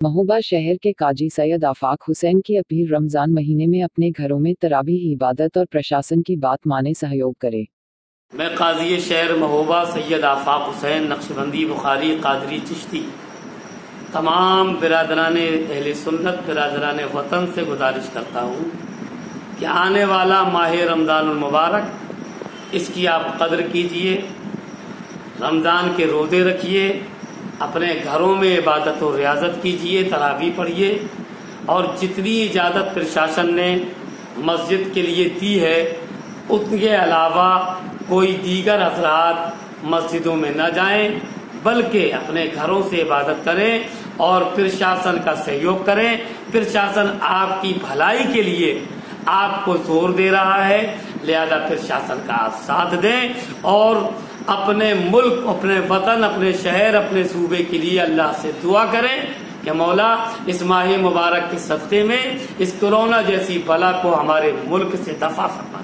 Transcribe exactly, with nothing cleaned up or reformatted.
महोबा शहर के काजी सैयद आफाक हुसैन की अपील रमजान महीने में अपने घरों में तरावीह इबादत और प्रशासन की बात माने, सहयोग करे। मैं काजी शहर महोबा सैयद आफाक हुसैन नक्शबंदी बुखारी कादरी चिश्ती तमाम बिरादरान अहले सुन्नत बिरादरान वतन से गुजारिश करता हूँ कि आने वाला माह रमज़ानुल मुबारक इसकी आप कदर कीजिए, रमज़ान के रोज़े रखिए, अपने घरों में इबादत और रियाजत कीजिए, तरावी पढ़िए और जितनी इजाज़त प्रशासन ने मस्जिद के लिए दी है उसके अलावा कोई दीगर हज़रात मस्जिदों में न जाएं, बल्कि अपने घरों से इबादत करें और प्रशासन का सहयोग करें। प्रशासन आपकी भलाई के लिए आपको जोर दे रहा है, लिहाजा प्रशासन का आप साथ दें और अपने मुल्क, अपने वतन, अपने शहर, अपने सूबे के लिए अल्लाह से दुआ करें कि मौला इस माह मुबारक के सदक़े में इस कोरोना जैसी बला को हमारे मुल्क से दफा फरमा।